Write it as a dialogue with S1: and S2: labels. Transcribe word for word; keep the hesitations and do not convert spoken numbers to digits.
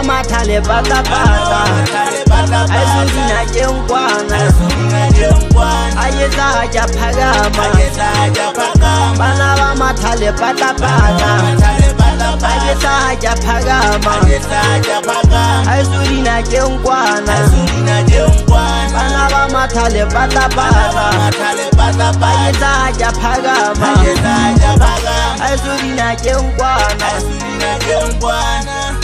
S1: matha lepatla-patla aizudina kenkwana ayetsa ja phakama bana ba matha lepatla-patla ayetsa ja phakama aizudina kenkwana bana ba matha lepatla-patla ayetsa ja phakama aizudina kenkwana.